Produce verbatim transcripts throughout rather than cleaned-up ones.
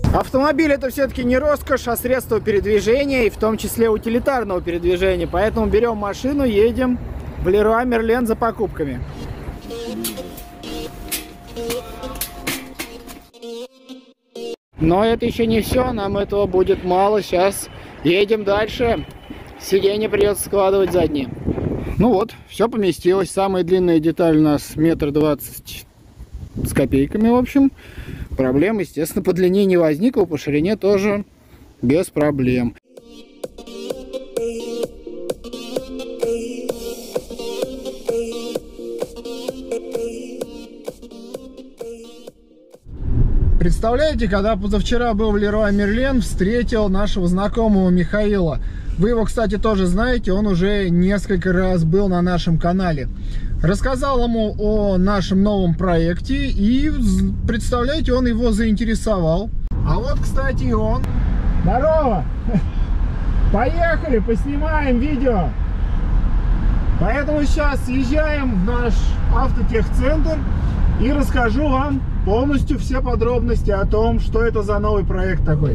Автомобиль — это все-таки не роскошь, а средство передвижения, и в том числе утилитарного передвижения. Поэтому берем машину, едем в Леруа Мерлен за покупками. Но это еще не все, нам этого будет мало. Сейчас едем дальше. Сиденье придется складывать задние. Ну вот, все поместилось. Самая длинная деталь у нас метр двадцать с копейками, в общем. Проблем, естественно, по длине не возникло, по ширине тоже без проблем. Представляете, когда позавчера был в Леруа Мерлен, встретил нашего знакомого Михаила. Вы его, кстати, тоже знаете, он уже несколько раз был на нашем канале. Рассказал ему о нашем новом проекте, и, представляете, он его заинтересовал. А вот, кстати, и он. Здорово! Поехали, поснимаем видео. Поэтому сейчас съезжаем в наш автотехцентр и расскажу вам полностью все подробности о том, что это за новый проект такой.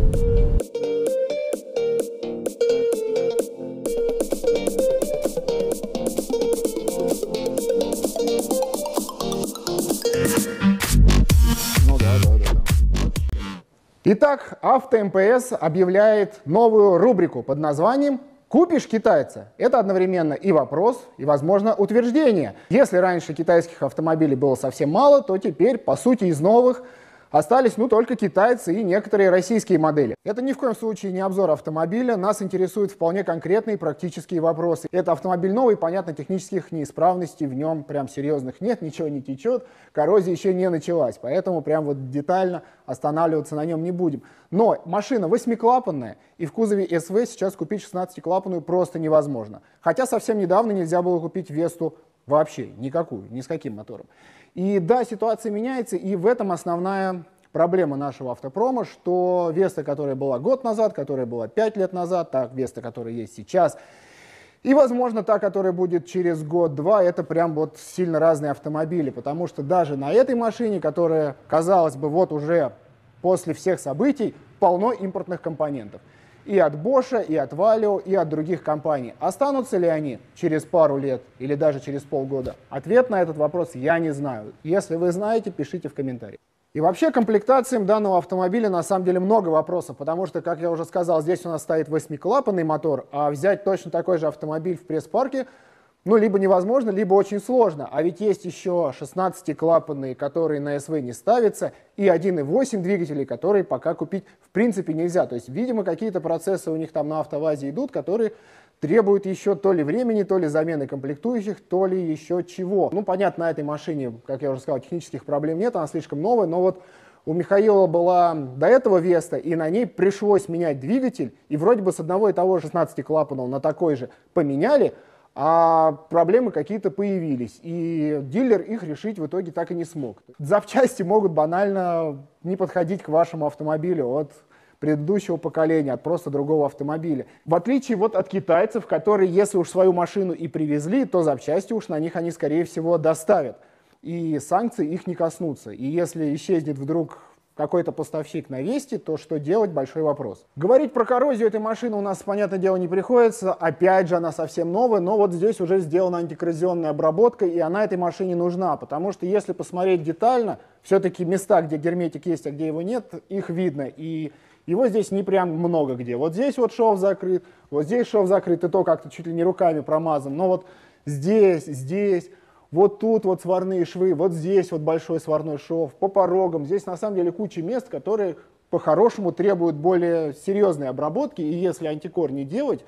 Итак, АвтоМПС объявляет новую рубрику под названием «Купишь китайца». Это одновременно и вопрос, и, возможно, утверждение. Если раньше китайских автомобилей было совсем мало, то теперь, по сути, из новых остались, ну, только китайцы и некоторые российские модели. Это ни в коем случае не обзор автомобиля, нас интересуют вполне конкретные практические вопросы. Это автомобиль новый, понятно, технических неисправностей в нем прям серьезных нет, ничего не течет, коррозия еще не началась, поэтому прям вот детально останавливаться на нем не будем. Но машина восьмиклапанная, и в кузове эс ви сейчас купить шестнадцатиклапанную просто невозможно. Хотя совсем недавно нельзя было купить Весту вообще, никакую, ни с каким мотором. И да, ситуация меняется, и в этом основная проблема нашего автопрома, что Веста, которая была год назад, которая была пять лет назад, та Веста, которая есть сейчас, и, возможно, та, которая будет через год-два, это прям вот сильно разные автомобили, потому что даже на этой машине, которая, казалось бы, вот уже после всех событий, полно импортных компонентов. И от Bosch, и от Valeo, и от других компаний. Останутся ли они через пару лет или даже через полгода? Ответ на этот вопрос я не знаю. Если вы знаете, пишите в комментариях. И вообще к комплектациям данного автомобиля на самом деле много вопросов, потому что, как я уже сказал, здесь у нас стоит восьмиклапанный мотор, а взять точно такой же автомобиль в пресс-парке ну, либо невозможно, либо очень сложно. А ведь есть еще шестнадцатиклапанные, которые на эс ви не ставятся, и один и восемь двигателей, которые пока купить в принципе нельзя. То есть, видимо, какие-то процессы у них там на АвтоВАЗе идут, которые требуют еще то ли времени, то ли замены комплектующих, то ли еще чего. Ну, понятно, на этой машине, как я уже сказал, технических проблем нет, она слишком новая, но вот у Михаила была до этого Веста, и на ней пришлось менять двигатель, и вроде бы с одного и того же шестнадцатиклапанного на такой же поменяли, а проблемы какие-то появились, и дилер их решить в итоге так и не смог. Запчасти могут банально не подходить к вашему автомобилю от предыдущего поколения, от просто другого автомобиля. В отличие вот от китайцев, которые, если уж свою машину и привезли, то запчасти уж на них они, скорее всего, доставят. И санкции их не коснутся. И если исчезнет вдруг какой-то поставщик на Весте, то что делать — большой вопрос. Говорить про коррозию этой машины у нас, понятное дело, не приходится. Опять же, она совсем новая, но вот здесь уже сделана антикоррозионная обработка, и она этой машине нужна, потому что если посмотреть детально, все-таки места, где герметик есть, а где его нет, их видно, и его здесь не прям много где. Вот здесь вот шов закрыт, вот здесь шов закрыт, и то как-то чуть ли не руками промазан, но вот здесь, здесь... Вот тут вот сварные швы, вот здесь вот большой сварной шов, по порогам. Здесь на самом деле куча мест, которые по-хорошему требуют более серьезной обработки. И если антикор не делать,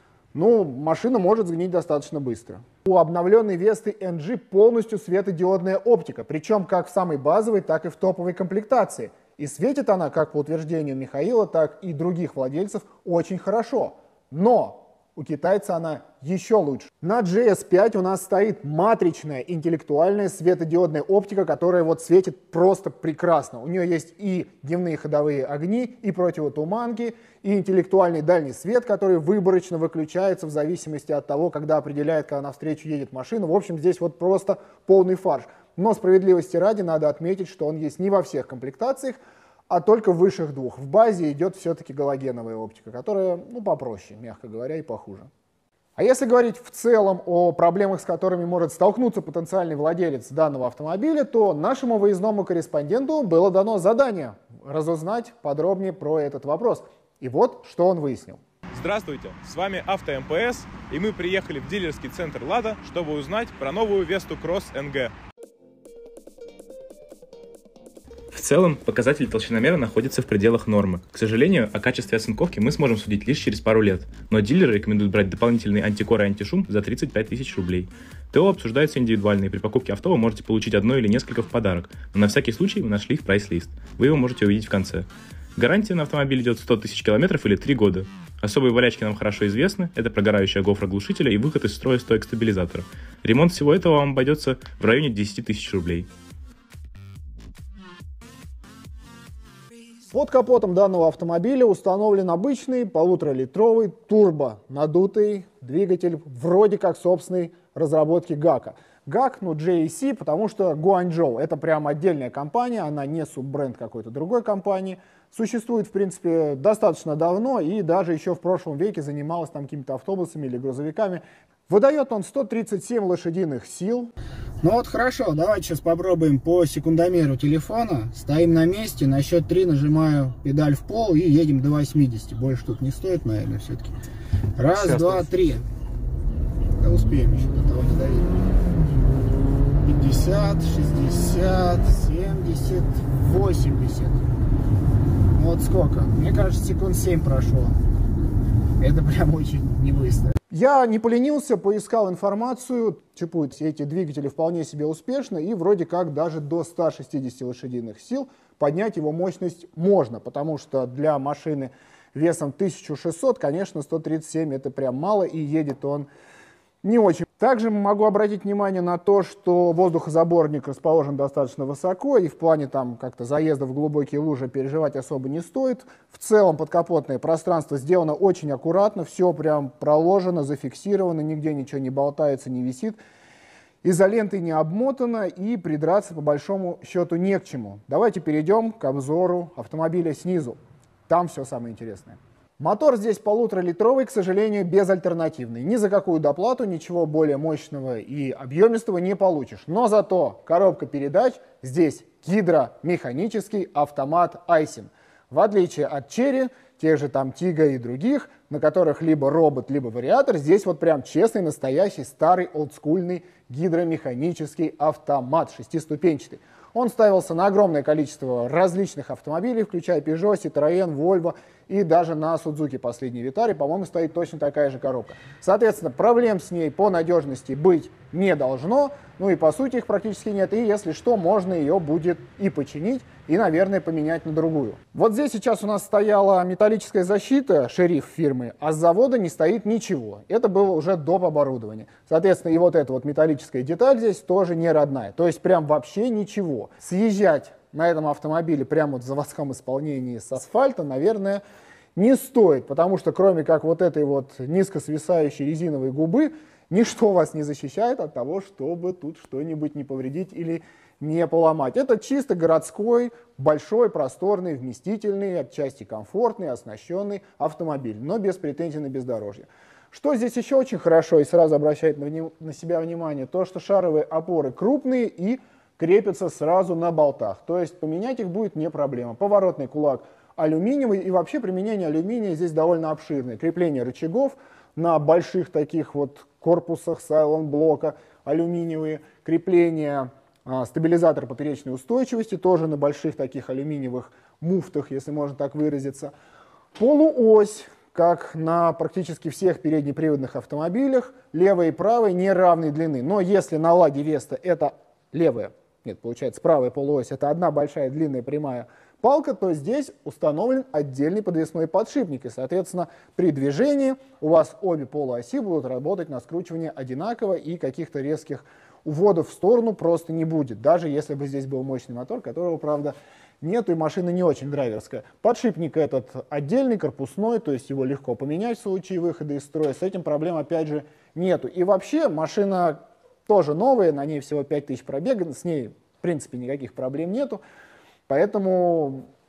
ну, машина может сгнить достаточно быстро. У обновленной Весты эн джи полностью светодиодная оптика, причем как в самой базовой, так и в топовой комплектации. И светит она, как по утверждению Михаила, так и других владельцев, очень хорошо. Но у китайца она еще лучше. На джей эс пять у нас стоит матричная интеллектуальная светодиодная оптика, которая вот светит просто прекрасно. У нее есть и дневные ходовые огни, и противотуманки, и интеллектуальный дальний свет, который выборочно выключается в зависимости от того, когда определяет, когда навстречу едет машина. В общем, здесь вот просто полный фарш. Но справедливости ради надо отметить, что он есть не во всех комплектациях, а только в высших двух. В базе идет все-таки галогеновая оптика, которая, ну, попроще, мягко говоря, и похуже. А если говорить в целом о проблемах, с которыми может столкнуться потенциальный владелец данного автомобиля, то нашему выездному корреспонденту было дано задание разузнать подробнее про этот вопрос. И вот, что он выяснил. Здравствуйте, с вами АвтоМПС, и мы приехали в дилерский центр «Лада», чтобы узнать про новую Весту Кросс эн гэ. В целом, показатель толщиномера находится в пределах нормы. К сожалению, о качестве оцинковки мы сможем судить лишь через пару лет, но дилеры рекомендуют брать дополнительный антикор и антишум за тридцать пять тысяч рублей. ТО обсуждается индивидуально, и при покупке авто вы можете получить одно или несколько в подарок, но на всякий случай мы нашли их прайс-лист. Вы его можете увидеть в конце. Гарантия на автомобиль идет сто тысяч километров или три года. Особые болячки нам хорошо известны, это прогорающая гофра глушителя и выход из строя стоек стабилизатора. Ремонт всего этого вам обойдется в районе десяти тысяч рублей. Под капотом данного автомобиля установлен обычный полуторалитровый турбо надутый двигатель вроде как собственной разработки гака. гак, ну джей и си, потому что Guangzhou — это прям отдельная компания, она не суббренд какой-то другой компании. Существует, в принципе, достаточно давно и даже еще в прошлом веке занималась там какими-то автобусами или грузовиками. Выдает он сто тридцать семь лошадиных сил. Ну вот хорошо, давайте сейчас попробуем по секундомеру телефона. Стоим на месте, на счет три нажимаю педаль в пол и едем до восьмидесяти. Больше тут не стоит, наверное, все-таки. Раз, сейчас два, тут... три. Да успеем еще до того не доедем. пятьдесят, шестьдесят, семьдесят, восемьдесят. Ну вот сколько? Мне кажется, секунд семь прошло. Это прям очень не быстро. Я не поленился, поискал информацию, чипуют эти двигатели вполне себе успешно, и вроде как даже до ста шестидесяти лошадиных сил поднять его мощность можно, потому что для машины весом тысячу шестьсот, конечно, сто тридцать семь это прям мало, и едет он не очень. Также могу обратить внимание на то, что воздухозаборник расположен достаточно высоко, и в плане там как-то заезда в глубокие лужи переживать особо не стоит. В целом подкапотное пространство сделано очень аккуратно, все прям проложено, зафиксировано, нигде ничего не болтается, не висит. Изолентой не обмотано, и придраться по большому счету не к чему. Давайте перейдем к обзору автомобиля снизу. Там все самое интересное. Мотор здесь полуторалитровый, к сожалению, безальтернативный. Ни за какую доплату ничего более мощного и объемистого не получишь. Но зато коробка передач здесь гидромеханический автомат Айсин. В отличие от Черри, тех же там Тига и других, на которых либо робот, либо вариатор, здесь вот прям честный, настоящий, старый, олдскульный гидромеханический автомат, шестиступенчатый. Он ставился на огромное количество различных автомобилей, включая Peugeot, Citroën, Volvo и даже на Suzuki последней Vitara, по-моему, стоит точно такая же коробка. Соответственно, проблем с ней по надежности быть не должно, ну и по сути их практически нет, и если что, можно ее будет и починить, и, наверное, поменять на другую. Вот здесь сейчас у нас стояла металлическая защита, шериф фирмы, а с завода не стоит ничего. Это было уже доп. Оборудование. Соответственно, и вот эта вот металлическая деталь здесь тоже не родная, то есть прям вообще ничего. Съезжать на этом автомобиле прямо вот в заводском исполнении с асфальта, наверное, не стоит, потому что кроме как вот этой вот низко свисающей резиновой губы, ничто вас не защищает от того, чтобы тут что-нибудь не повредить или не поломать. Это чисто городской, большой, просторный, вместительный, отчасти комфортный, оснащенный автомобиль, но без претензий на бездорожье. Что здесь еще очень хорошо и сразу обращает на, на себя внимание, то, что шаровые опоры крупные и крепятся сразу на болтах. То есть поменять их будет не проблема. Поворотный кулак алюминиевый, и вообще применение алюминия здесь довольно обширное. Крепление рычагов на больших таких вот корпусах сайлент-блока алюминиевые, крепление а, стабилизатора поперечной устойчивости тоже на больших таких алюминиевых муфтах, если можно так выразиться. Полуось, как на практически всех переднеприводных автомобилях, левая и правая неравной длины. Но если на Ладе Веста это левая, нет, получается правая полуось, это одна большая длинная прямая палка, то здесь установлен отдельный подвесной подшипник. И, соответственно, при движении у вас обе полуоси будут работать на скручивание одинаково, и каких-то резких уводов в сторону просто не будет, даже если бы здесь был мощный мотор, которого, правда, нету, и машина не очень драйверская. Подшипник этот отдельный, корпусной, то есть его легко поменять в случае выхода из строя. С этим проблем, опять же, нету. И вообще машина тоже новая, на ней всего пять тысяч пробега, с ней, в принципе, никаких проблем нету. Поэтому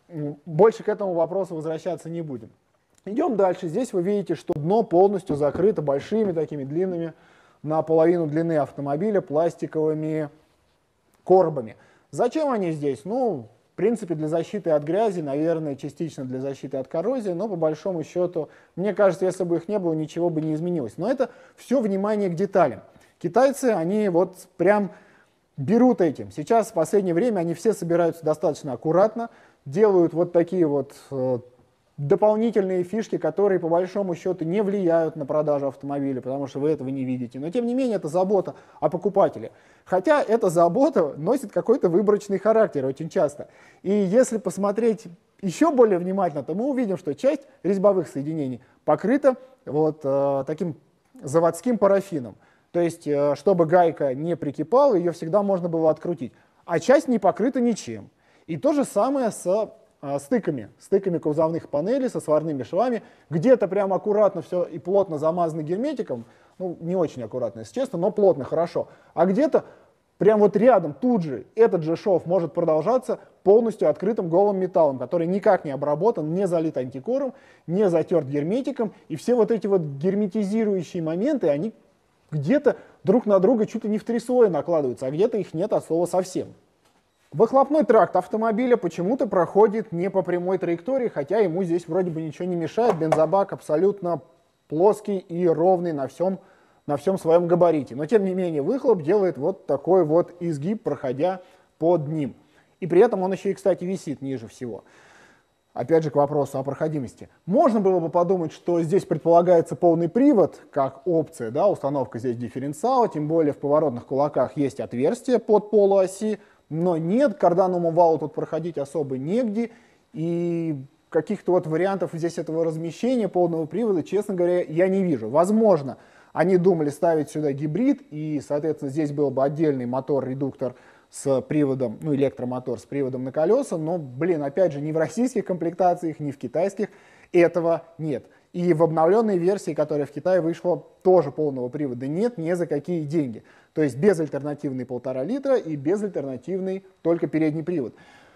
больше к этому вопросу возвращаться не будем. Идем дальше. Здесь вы видите, что дно полностью закрыто большими такими длинными, наполовину длины автомобиля, пластиковыми коробами. Зачем они здесь? Ну, в принципе, для защиты от грязи, наверное, частично для защиты от коррозии, но по большому счету, мне кажется, если бы их не было, ничего бы не изменилось. Но это все внимание к деталям. Китайцы, они вот прям берут этим. Сейчас в последнее время они все собираются достаточно аккуратно, делают вот такие вот э, дополнительные фишки, которые по большому счету не влияют на продажу автомобиля, потому что вы этого не видите. Но тем не менее это забота о покупателе. Хотя эта забота носит какой-то выборочный характер очень часто. И если посмотреть еще более внимательно, то мы увидим, что часть резьбовых соединений покрыта вот э, таким заводским парафином. То есть, э, чтобы гайка не прикипала, ее всегда можно было открутить. А часть не покрыта ничем. И то же самое с стыками, стыками кузовных панелей со сварными швами, где-то прям аккуратно все и плотно замазано герметиком, ну не очень аккуратно, если честно, но плотно, хорошо, а где-то прям вот рядом, тут же, этот же шов может продолжаться полностью открытым голым металлом, который никак не обработан, не залит антикором, не затерт герметиком, и все вот эти вот герметизирующие моменты, они где-то друг на друга чуть ли не в три слоя накладываются, а где-то их нет от слова совсем. Выхлопной тракт автомобиля почему-то проходит не по прямой траектории, хотя ему здесь вроде бы ничего не мешает. Бензобак абсолютно плоский и ровный на всем, на всем своем габарите. Но тем не менее выхлоп делает вот такой вот изгиб, проходя под ним. И при этом он еще и, кстати, висит ниже всего. Опять же к вопросу о проходимости. Можно было бы подумать, что здесь предполагается полный привод, как опция, да, установка здесь дифференциала, тем более в поворотных кулаках есть отверстие под полуоси. Но нет, карданному валу тут проходить особо негде, и каких-то вот вариантов здесь этого размещения полного привода, честно говоря, я не вижу. Возможно, они думали ставить сюда гибрид, и, соответственно, здесь был бы отдельный мотор-редуктор с приводом, ну, электромотор с приводом на колеса, но, блин, опять же, ни в российских комплектациях, ни в китайских этого нет. И в обновленной версии, которая в Китае вышла, тоже полного привода нет, ни за какие деньги. То есть безальтернативный полтора литра и безальтернативный только передний привод.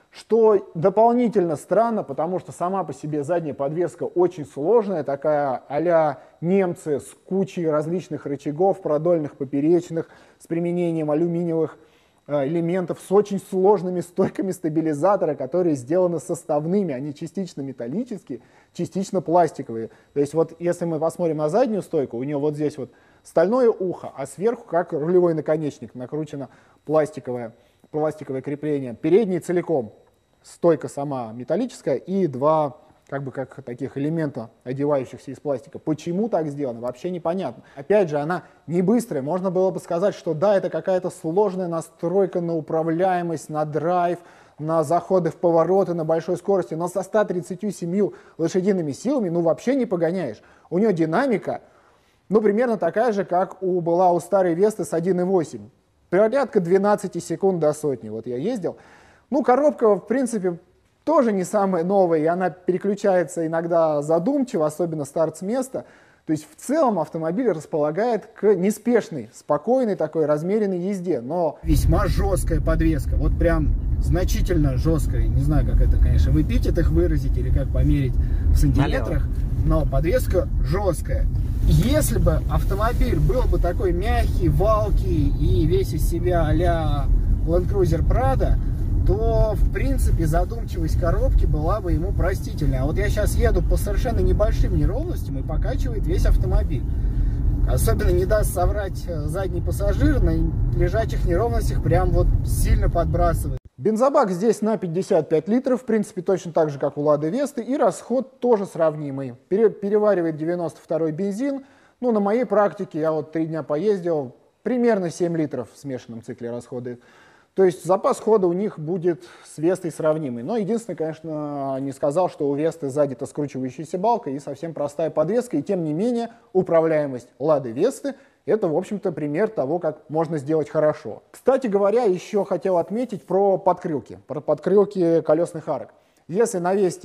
Что дополнительно странно, потому что сама по себе задняя подвеска очень сложная, такая а-ля немцы с кучей различных рычагов, продольных, поперечных, с применением алюминиевых элементов, с очень сложными стойками стабилизатора, которые сделаны составными, они частично металлические, частично пластиковые. То есть вот если мы посмотрим на заднюю стойку, у нее вот здесь вот стальное ухо, а сверху, как рулевой наконечник, накручено пластиковое, пластиковое крепление. Передний целиком, стойка сама металлическая и два как бы как таких элемента, одевающихся из пластика. Почему так сделано, вообще непонятно. Опять же, она не быстрая. Можно было бы сказать, что да, это какая-то сложная настройка на управляемость, на драйв, на заходы в повороты, на большой скорости, но со ста тридцатью семью лошадиными силами ну вообще не погоняешь. У нее динамика, ну примерно такая же, как у, была у старой Весты с один и восемь. Порядка двенадцати секунд до сотни. Вот я ездил. Ну коробка, в принципе, тоже не самая новая, и она переключается иногда задумчиво, особенно старт с места. То есть в целом автомобиль располагает к неспешной, спокойной такой размеренной езде, но весьма жесткая подвеска, вот прям значительно жесткая. Не знаю, как это, конечно, в эпитетах выразить или как померить в сантиметрах, но подвеска жесткая. Если бы автомобиль был бы такой мягкий, валкий и весь из себя а-ля Land Cruiser Prado, то, в принципе, задумчивость коробки была бы ему простительна. А вот я сейчас еду по совершенно небольшим неровностям и покачивает весь автомобиль. Особенно не даст соврать задний пассажир, на лежачих неровностях прям вот сильно подбрасывает. Бензобак здесь на пятьдесят пять литров, в принципе, точно так же, как у Лады Весты, и расход тоже сравнимый. Пере переваривает девяносто второй бензин. Ну, на моей практике, я вот три дня поездил, примерно семь литров в смешанном цикле расходует. То есть запас хода у них будет с Вестой сравнимый. Но единственное, конечно, не сказал, что у Весты сзади-то скручивающаяся балка и совсем простая подвеска. И тем не менее, управляемость Лады Весты — это, в общем-то, пример того, как можно сделать хорошо. Кстати говоря, еще хотел отметить про подкрылки, про подкрылки колесных арок. Если на Весте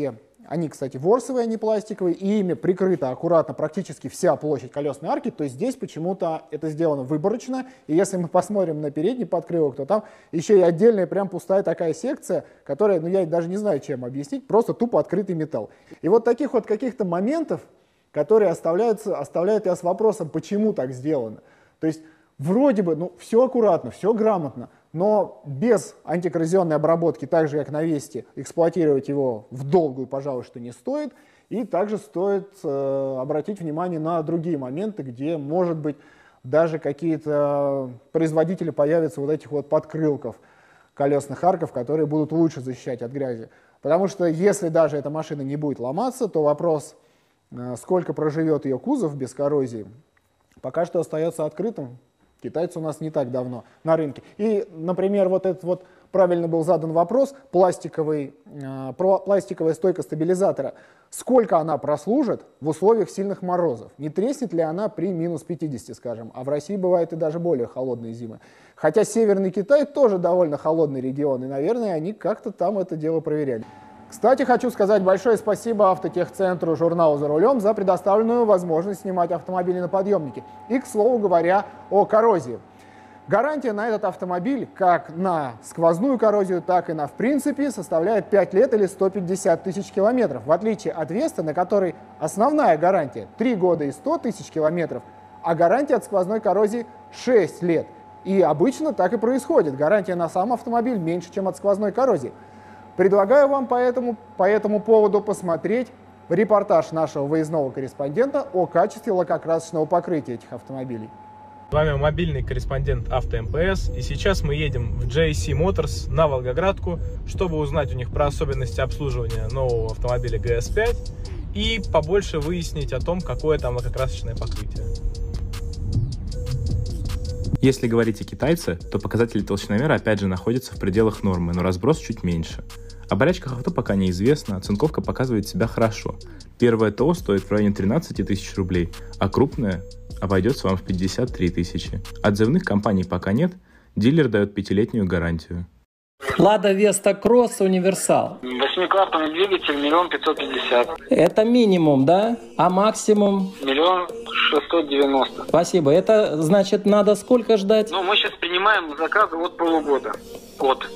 Они, кстати, ворсовые, а не пластиковые, и ими прикрыта аккуратно практически вся площадь колесной арки, то здесь почему-то это сделано выборочно, и если мы посмотрим на передний подкрылок, то там еще и отдельная прям пустая такая секция, которая, ну я даже не знаю, чем объяснить, просто тупо открытый металл. И вот таких вот каких-то моментов, которые оставляются, оставляют я с вопросом, почему так сделано. То есть вроде бы, ну, все аккуратно, все грамотно, но без антикоррозионной обработки, так же как на Весте, эксплуатировать его в долгую, пожалуй, что не стоит. И также стоит э, обратить внимание на другие моменты, где, может быть, даже какие-то производители появятся вот этих вот подкрылков колесных арков, которые будут лучше защищать от грязи. Потому что если даже эта машина не будет ломаться, то вопрос, э, сколько проживет ее кузов без коррозии, пока что остается открытым. Китайцы у нас не так давно на рынке. И, например, вот этот вот правильно был задан вопрос, пластиковый, э, про, пластиковая стойка стабилизатора, сколько она прослужит в условиях сильных морозов? Не треснет ли она при минус пятидесяти, скажем? А в России бывают и даже более холодные зимы. Хотя Северный Китай тоже довольно холодный регион, и, наверное, они как-то там это дело проверяли. Кстати, хочу сказать большое спасибо Автотехцентру журналу «За рулем» за предоставленную возможность снимать автомобили на подъемнике. И, к слову говоря, о коррозии. Гарантия на этот автомобиль как на сквозную коррозию, так и на, в принципе, составляет пять лет или сто пятьдесят тысяч километров. В отличие от Веста, на которой основная гарантия три года и сто тысяч километров, а гарантия от сквозной коррозии шесть лет. И обычно так и происходит. Гарантия на сам автомобиль меньше, чем от сквозной коррозии. Предлагаю вам по этому, по этому поводу посмотреть репортаж нашего выездного корреспондента о качестве лакокрасочного покрытия этих автомобилей. С вами мобильный корреспондент Авто эм пэ эс, и сейчас мы едем в джей эй си Motors на Волгоградку, чтобы узнать у них про особенности обслуживания нового автомобиля джи эс пять и побольше выяснить о том, какое там лакокрасочное покрытие. Если говорить о китайце, то показатели толщиномера опять же находятся в пределах нормы, но разброс чуть меньше. О болячках авто пока неизвестно, оцинковка показывает себя хорошо. Первое ТО стоит в районе тринадцати тысяч рублей, а крупное обойдется вам в пятьдесят три тысячи. Отзывных компаний пока нет, дилер дает пятилетнюю гарантию. Лада Веста Кросс универсал. Восьмикратный двигатель, миллион пятьсот пятьдесят. Это минимум, да? А максимум? Миллион шестьсот девяносто. Спасибо. Это значит, надо сколько ждать? Ну, мы сейчас принимаем заказы от полугода. От.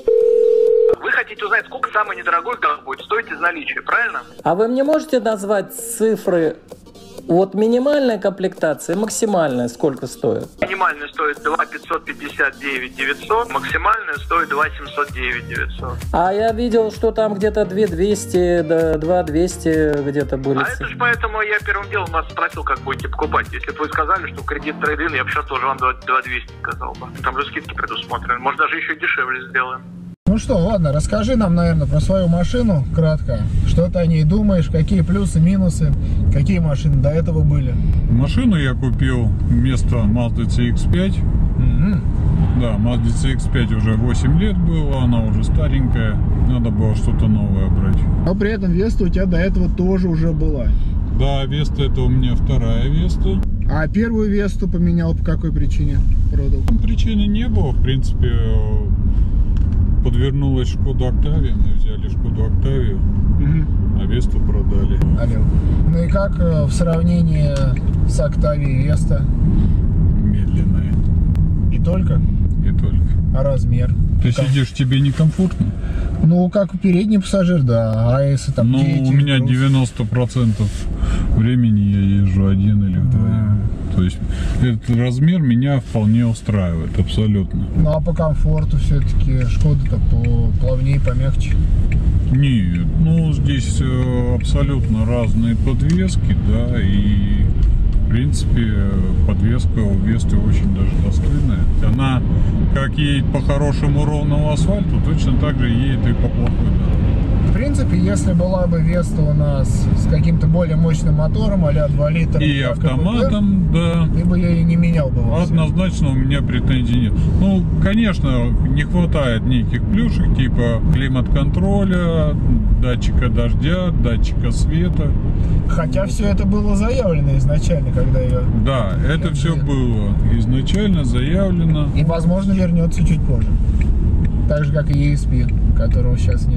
Вы хотите узнать, сколько самый недорогой газ будет стоить из наличия, правильно? А вы мне можете назвать цифры? Вот минимальная комплектация, максимальная сколько стоит? Минимальная стоит два пятьсот пятьдесят девять девятьсот, максимальная стоит два семьсот девять девятьсот. А я видел, что там где-то две двести, два двести где-то были. А это ж поэтому я первым делом вас спросил, как будете покупать. Если бы вы сказали, что кредит трейд-ин, я бы сейчас тоже вам два двести сказал бы. Там же скидки предусмотрены. Может, даже еще дешевле сделаем. Ну что, ладно, расскажи нам, наверное, про свою машину кратко. Что ты о ней думаешь, какие плюсы, минусы, какие машины до этого были? Машину я купил вместо Mazda си икс пять. Mm-hmm. Да, Mazda си икс пять уже восемь лет было, она уже старенькая, надо было что-то новое брать. Но при этом Веста у тебя до этого тоже уже была. Да, Веста это у меня вторая Веста. А первую Весту поменял по какой причине? Продал? Причины не было, в принципе. Подвернулась Шкода Октавия, мы взяли Шкоду Октавию, угу. а Весту продали. Алло. Ну и как э, в сравнении с Октавией Веста? Медленная. И только? И только. А размер? Ты как? сидишь, тебе некомфортно? Ну, как передний пассажир, да. А если там Ну, дети, у меня груз? девяносто процентов времени я езжу один или вдвоем. То есть этот размер меня вполне устраивает, абсолютно. Ну а по комфорту все-таки Шкода-то поплавнее, помягче? Нет, ну здесь абсолютно разные подвески, да, и в принципе подвеска у Весты очень даже достойная. Она как едет по хорошему ровному асфальту, точно так же едет и по плохой дороге. В принципе, если была бы Веста у нас с каким-то более мощным мотором, а-ля два литра, и автоматом, КПП, да, ты бы я и не менял бы. Однозначно у меня претензий нет. Ну, конечно, не хватает неких плюшек, типа климат-контроля, датчика дождя, датчика света. Хотя все это было заявлено изначально, когда ее... Да, это все было изначально заявлено. И, возможно, вернется чуть позже. Так же, как и и эс пи, которого сейчас нет.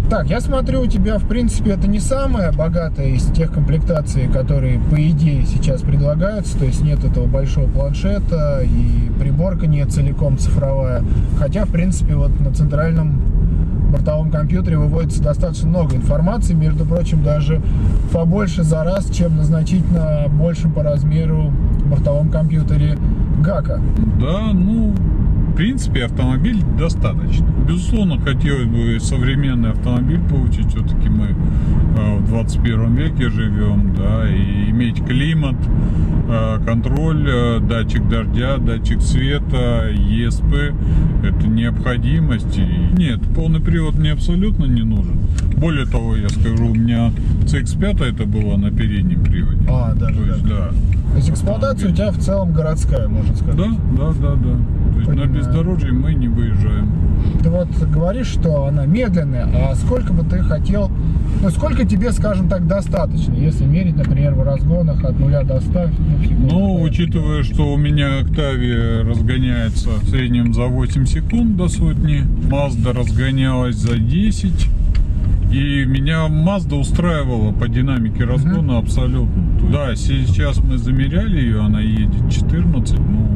Так, я смотрю, у тебя, в принципе, это не самая богатая из тех комплектаций, которые, по идее, сейчас предлагаются. То есть нет этого большого планшета, и приборка не целиком цифровая. Хотя, в принципе, вот на центральном бортовом компьютере выводится достаточно много информации. Между прочим, даже побольше за раз, чем на значительно большем по размеру бортовом компьютере гака. Да, ну... В принципе, автомобиль достаточно. Безусловно, хотелось бы современный автомобиль получить. Все-таки мы в двадцать первом веке живем, да, и иметь климат, контроль, датчик дождя, датчик света, и эс пи – это необходимость. И нет, полный привод мне абсолютно не нужен. Более того, я скажу, у меня си икс пять это было на переднем приводе. А, даже То есть, так. да. То есть эксплуатация у тебя в целом городская, можно сказать. Да, да, да, да. То есть Понимаю. на бездорожье мы не выезжаем. Ты вот говоришь, что она медленная, а сколько бы ты хотел, ну сколько тебе, скажем так, достаточно, если мерить, например, в разгонах от нуля до ста? Ну, учитывая, что у меня Octavia разгоняется в среднем за восемь секунд до сотни, Mazda разгонялась за десять, и меня Mazda устраивала по динамике разгона uh-huh. абсолютно. Да, сейчас мы замеряли ее, она едет четырнадцать, ну,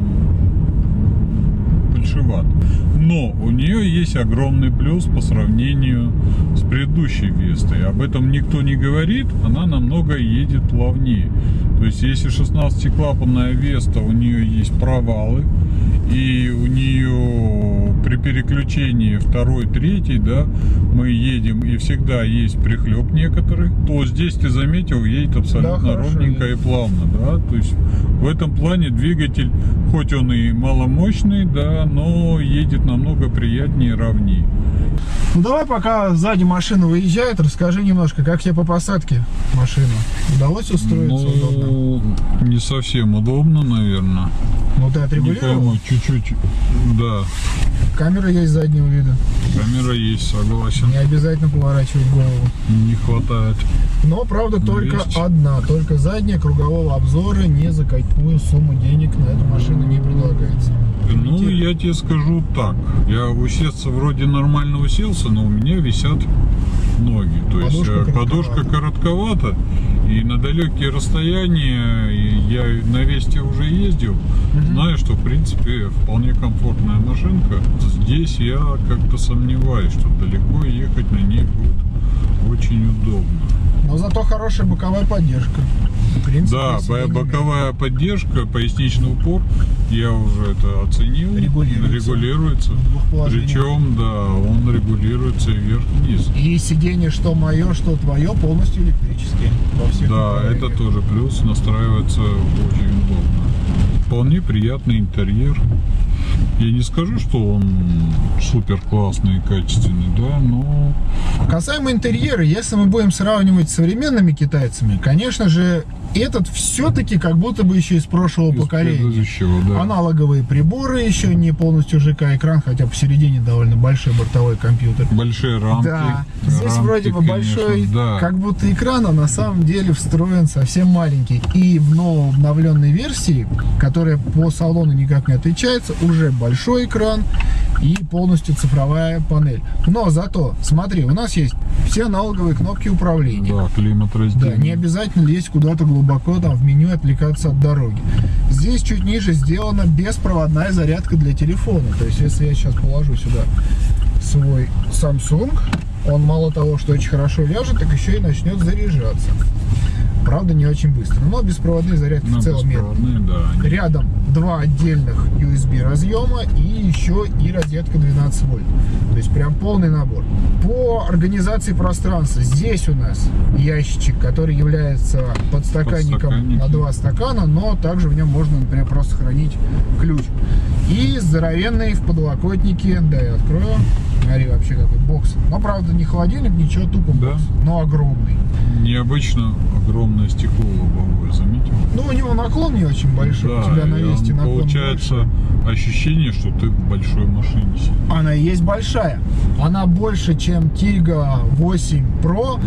большевато. Но у нее есть огромный плюс по сравнению с предыдущей Вестой. Об этом никто не говорит, она намного едет плавнее. То есть, если шестнадцатиклапанная Веста, у нее есть провалы, и у нее при переключении второй, третий, да, мы едем, и всегда есть прихлеб некоторый, то здесь, ты заметил, едет абсолютно да, ровненько и плавно, да, то есть в этом плане двигатель, хоть он и маломощный, да, но едет намного приятнее и ровнее. Ну давай, пока сзади машина выезжает, расскажи немножко, как тебе по посадке машина? Удалось устроиться ну, удобно? Не совсем удобно, наверное. Ну ты отрегулировал? Не пойму, чуть-чуть, да. Камера есть заднего вида? Камера есть, согласен. Не обязательно поворачивать голову. Не хватает. Но, правда, только есть. одна, только задняя, кругового обзора, ни за какую сумму денег на эту машину не предлагается. Ну, я тебе скажу так. Я усесться вроде нормально уселся, но у меня висят ноги. То Подушка есть подушка коротковата. коротковата. И на далекие расстояния я на Весте уже ездил. Mm-hmm. Знаю, что в принципе вполне комфортная машинка. Здесь я как-то сомневаюсь, что далеко ехать на ней будет очень удобно. Но зато хорошая боковая поддержка. В принципе, да, боковая поддержка, поясничный упор, я уже это оценил. Регулируется. Регулируется. Причем, да, он регулируется вверх-вниз. И сиденье, что мое, что твое, полностью электрические. Во всех да, это тоже плюс, настраивается очень удобно. Вполне приятный интерьер. Я не скажу, что он супер классный и качественный, да, но... Касаемо интерьера, если мы будем сравнивать с современными китайцами, конечно же, этот все-таки как будто бы еще из прошлого из поколения. Да. Аналоговые приборы, еще не полностью ЖК-экран, хотя посередине довольно большой бортовой компьютер. Большие рамки. Да, здесь рамки, вроде бы конечно, большой, да. как будто экран, а на самом деле встроен совсем маленький. И в новой обновленной версии, которая по салону никак не отличается, уже большой экран и полностью цифровая панель. Но зато, смотри, у нас есть все аналоговые кнопки управления. Да, климат разделения. Да, не обязательно лезть куда-то глубоко там в меню и отвлекаться от дороги. Здесь чуть ниже сделана беспроводная зарядка для телефона. То есть, если я сейчас положу сюда свой Samsung, он мало того, что очень хорошо ляжет, так еще и начнет заряжаться. Правда, не очень быстро, но беспроводные зарядки но в целом медленные. Да, рядом два отдельных ю эс би разъема и еще и розетка двенадцать вольт. То есть прям полный набор. По организации пространства здесь у нас ящичек, который является подстаканником на два стакана, но также в нем можно, например, просто хранить ключ. И здоровенный в подлокотнике, да, я открою. Смотри, вообще какой бокс. Но, правда, не холодильник, ничего, тупо да? бокс, но огромный. Необычно огромное стекло лобовое, заметил? Ну, у него наклон не очень большой, да, у тебя на Весте наклон получается больше. Ощущение, что ты в большой машине сидишь. Она и есть большая. Она больше, чем Tiggo восемь про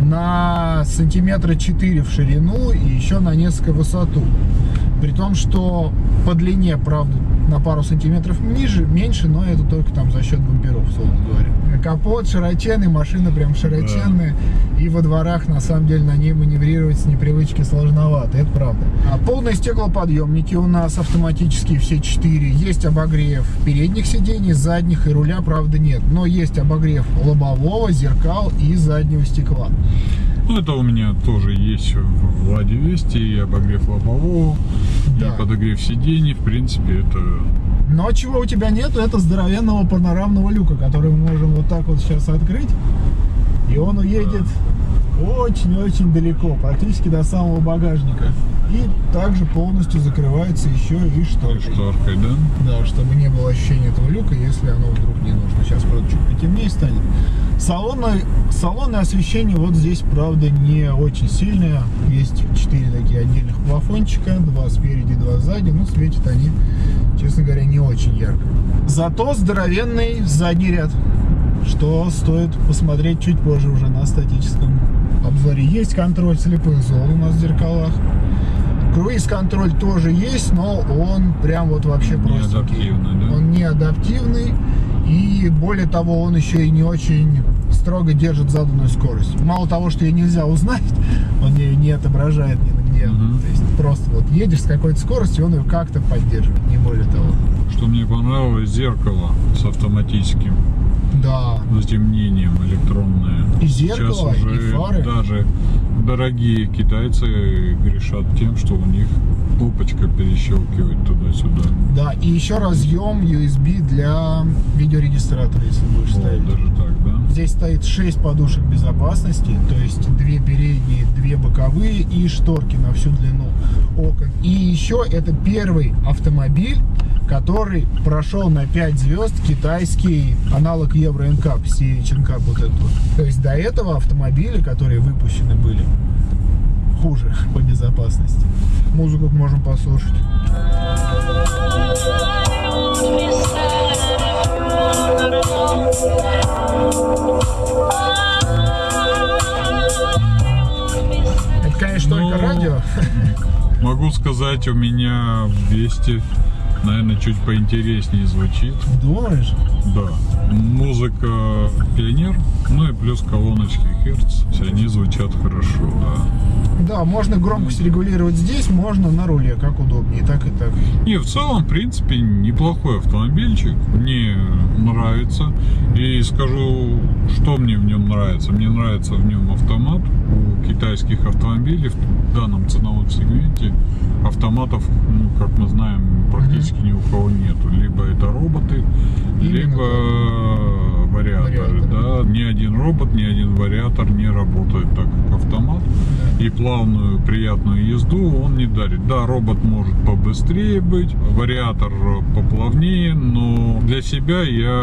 на сантиметра четыре в ширину и еще на несколько в высоту. При том, что по длине, правда, на пару сантиметров ниже, меньше, но это только там за счет бамперов, условно говоря. капот широченный, машина прям широченная. Да. И во дворах, на самом деле, на ней маневрировать с непривычки сложновато, это правда. А полные стеклоподъемники у нас автоматические, все четыре. Есть обогрев передних сидений, задних и руля, правда, нет. Но есть обогрев лобового, зеркал и заднего стекла. Ну, это у меня тоже есть в Ладе Весте, и обогрев лобового, да. И подогрев сидений, в принципе, это... Но чего у тебя нету, это здоровенного панорамного люка, который мы можем вот так вот сейчас открыть, и он уедет очень-очень да. далеко, практически до самого багажника. И также полностью закрывается еще и шторкой. И шторкой, да? Да, чтобы не было ощущения этого люка, если оно вдруг не нужно. Сейчас, правда, чуть потемнее станет. Салонное, салонное освещение вот здесь, правда, не очень сильное. Есть четыре такие отдельных плафончика, два спереди, два сзади. Но светят они, честно говоря, не очень ярко. Зато здоровенный задний ряд, что стоит посмотреть чуть позже уже на статическом обзоре. Есть контроль слепых зон у нас в зеркалах. Круиз-контроль тоже есть, но он прям вот вообще простенький. Да? Он не адаптивный, и более того, он еще и не очень строго держит заданную скорость. Мало того, что ее нельзя узнать, он ее не отображает ни на где. Uh-huh. То есть просто вот едешь с какой-то скоростью, он ее как-то поддерживает, не более того. Что мне понравилось, зеркало с автоматическим да. затемнением электронное. И зеркало, сейчас уже и фары. Даже дорогие китайцы грешат тем, что у них кнопочка перещелкивает туда-сюда. Да, и еще разъем ю эс би для видеорегистратора, если будешь О, ставить. Даже так, да? Здесь стоит шесть подушек безопасности, то есть две передние, две боковые и шторки на всю длину окон. И еще это первый автомобиль, который прошел на пять звезд китайский аналог Евро эн кап, си эйч эн кап вот этот вот. То есть до этого автомобили, которые выпущены были, хуже по безопасности. Музыку можем послушать. Это, конечно, ну, только радио. Могу сказать, у меня в Весте, наверное, чуть поинтереснее звучит. Думаешь? Да. Музыка Пионер, ну и плюс колоночки Hertz. Все они звучат хорошо, да. Да, можно громкость регулировать здесь, можно на руле, как удобнее, так и так. Не, в целом, в принципе, неплохой автомобильчик. Мне нравится. И скажу, что мне в нем нравится. Мне нравится в нем автомат. У китайских автомобилей в данном ценовом сегменте автоматов, ну, как мы знаем, практически ни у кого нету. Либо это роботы, именно либо так. вариаторы. Да? Ни один робот, ни один вариатор не работает так, как автомат. Да. И плавную, приятную езду он не дарит. Да, робот может побыстрее быть, вариатор поплавнее, но для себя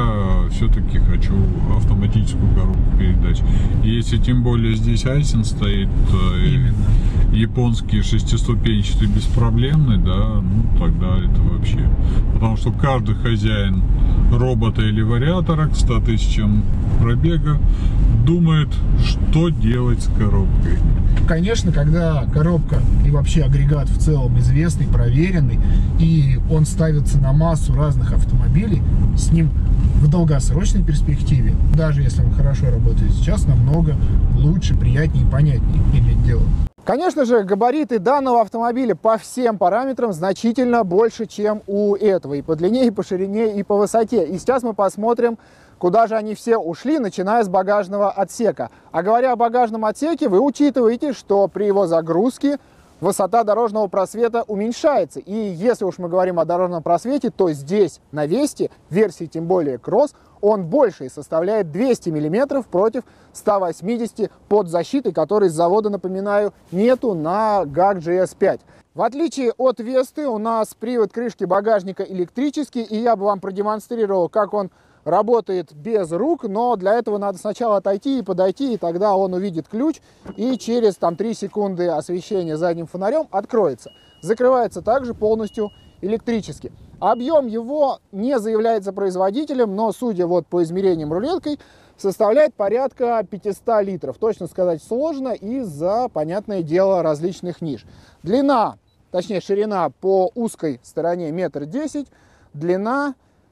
я все-таки хочу автоматическую коробку передач. Если тем более здесь Айсен стоит, именно японский шестиступенчатый беспроблемный, да, ну тогда это вообще. Потому что каждый хозяин робота или вариатора к ста тысячам пробега думает, что делать с коробкой. Конечно, когда коробка и вообще агрегат в целом известный, проверенный, и он ставится на массу разных автомобилей, с ним в долгосрочной перспективе, даже если он хорошо работает сейчас, намного лучше, приятнее и понятнее иметь дело. Конечно же, габариты данного автомобиля по всем параметрам значительно больше, чем у этого. И по длине, и по ширине, и по высоте. И сейчас мы посмотрим, куда же они все ушли, начиная с багажного отсека. А говоря о багажном отсеке, вы учитываете, что при его загрузке высота дорожного просвета уменьшается. И если уж мы говорим о дорожном просвете, то здесь, на Весте, версии тем более Cross, он больше и составляет двести миллиметров против ста восьмидесяти под защитой, которой с завода, напоминаю, нету на гак джи эс пять. В отличие от Весты, у нас привод крышки багажника электрический, и я бы вам продемонстрировал, как он работает без рук, но для этого надо сначала отойти и подойти, и тогда он увидит ключ, и через там три секунды освещения задним фонарем откроется. Закрывается также полностью электрически. Объем его не заявляется производителем, но, судя вот по измерениям рулеткой, составляет порядка пятисот литров. Точно сказать сложно из-за, понятное дело, различных ниш. Длина, точнее ширина по узкой стороне метр десять, длина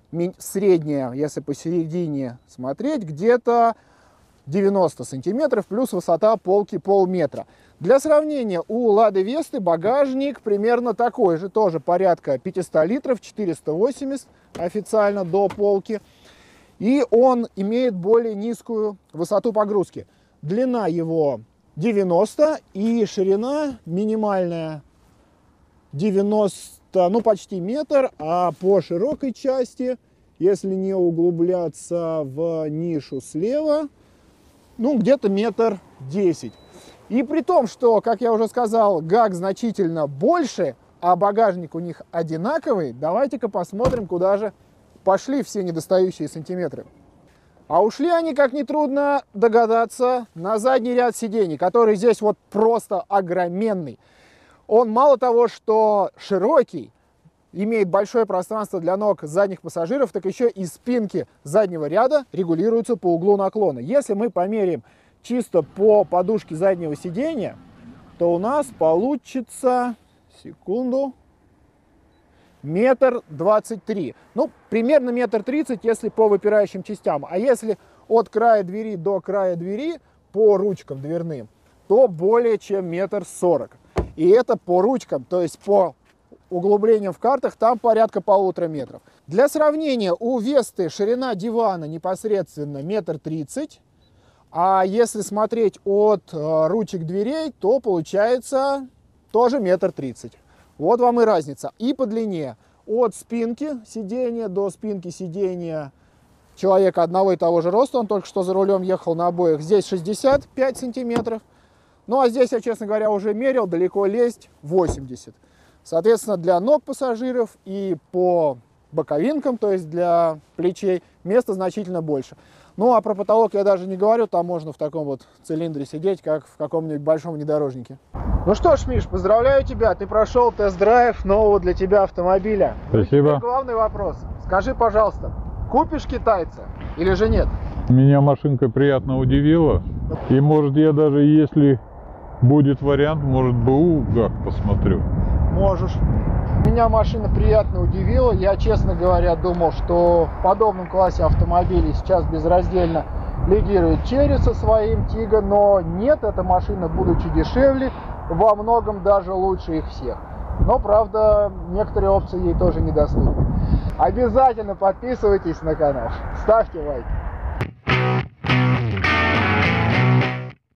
средняя, если посередине смотреть, где-то девяносто сантиметров, плюс высота полки полметра. Для сравнения, у Лады Весты багажник примерно такой же, тоже порядка пятьсот литров, четыреста восемьдесят официально до полки. И он имеет более низкую высоту погрузки. Длина его девяносто и ширина минимальная девяносто, ну почти метр, а по широкой части, если не углубляться в нишу слева, ну где-то метр десять. И при том, что, как я уже сказал, гак значительно больше, а багажник у них одинаковый, давайте-ка посмотрим, куда же пошли все недостающие сантиметры. А ушли они, как нетрудно догадаться, на задний ряд сидений, который здесь вот просто огроменный. Он мало того, что широкий, имеет большое пространство для ног задних пассажиров, так еще и спинки заднего ряда регулируются по углу наклона. Если мы померяем чисто по подушке заднего сидения, то у нас получится, секунду, метр двадцать три. Ну, примерно метр тридцать, если по выпирающим частям. А если от края двери до края двери по ручкам дверным, то более чем метр сорок. И это по ручкам, то есть по углублениям в картах, там порядка полутора метров. Для сравнения, у Весты ширина дивана непосредственно метр тридцать. А если смотреть от э, ручек дверей, то получается тоже метр тридцать. Вот вам и разница. И по длине. От спинки сидения до спинки сидения человека одного и того же роста. Он только что за рулем ехал на обоих. Здесь шестьдесят пять сантиметров. Ну а здесь я, честно говоря, уже мерил. Далеко лезть восемьдесят. Соответственно, для ног пассажиров и по боковинкам, то есть для плечей, места значительно больше. Ну, а про потолок я даже не говорю, там можно в таком вот цилиндре сидеть, как в каком-нибудь большом внедорожнике. Ну что ж, Миш, поздравляю тебя, ты прошел тест-драйв нового для тебя автомобиля. Спасибо. Ну, главный вопрос, скажи, пожалуйста, купишь китайца или же нет? Меня машинка приятно удивила, и может я даже, если будет вариант, может БУ ГАК посмотрю. Можешь. Меня машина приятно удивила. Я, честно говоря, думал, что в подобном классе автомобилей сейчас безраздельно лидирует Черри со своим Тиго, но нет, эта машина, будучи дешевле, во многом даже лучше их всех. Но, правда, некоторые опции ей тоже недоступны. Обязательно подписывайтесь на канал, ставьте лайк.